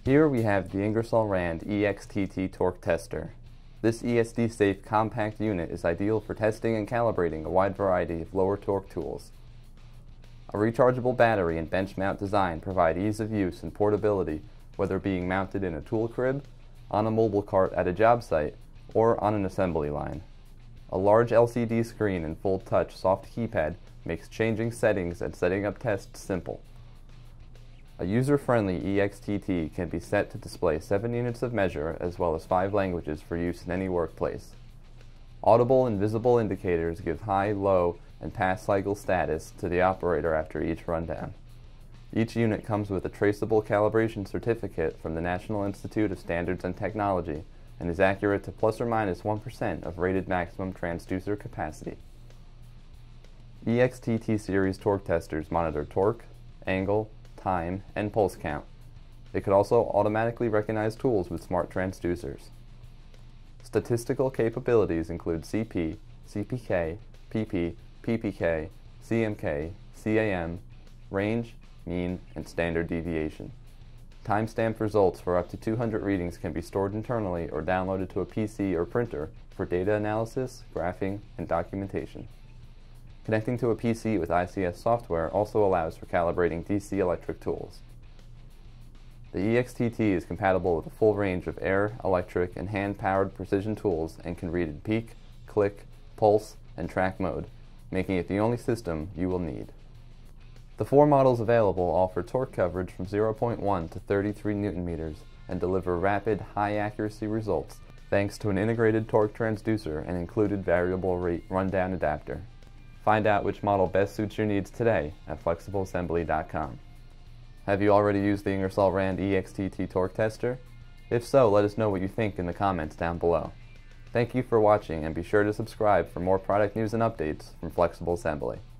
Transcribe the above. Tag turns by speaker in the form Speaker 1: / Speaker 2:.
Speaker 1: Here we have the Ingersoll Rand EXTT torque tester. This ESD-safe compact unit is ideal for testing and calibrating a wide variety of lower torque tools. A rechargeable battery and bench mount design provide ease of use and portability, whether being mounted in a tool crib, on a mobile cart at a job site, or on an assembly line. A large LCD screen and full touch soft keypad makes changing settings and setting up tests simple. A user-friendly EXTT can be set to display 7 units of measure as well as 5 languages for use in any workplace. Audible and visible indicators give high, low, and pass cycle status to the operator after each rundown. Each unit comes with a traceable calibration certificate from the National Institute of Standards and Technology and is accurate to plus or minus 1% of rated maximum transducer capacity. EXTT series torque testers monitor torque, angle, time, and pulse count. They could also automatically recognize tools with smart transducers. Statistical capabilities include CP, CPK, PP, PPK, CMK, CAM, range, mean, and standard deviation. Timestamped results for up to 200 readings can be stored internally or downloaded to a PC or printer for data analysis, graphing, and documentation. Connecting to a PC with ICS software also allows for calibrating DC electric tools. The EXTT is compatible with a full range of air, electric, and hand-powered precision tools and can read in peak, click, pulse, and track mode, making it the only system you will need. The 4 models available offer torque coverage from 0.1 to 33 Nm and deliver rapid, high-accuracy results thanks to an integrated torque transducer and included variable rate rundown adapter. Find out which model best suits your needs today at flexibleassembly.com. Have you already used the Ingersoll Rand EXTT torque tester? If so, let us know what you think in the comments down below. Thank you for watching and be sure to subscribe for more product news and updates from Flexible Assembly.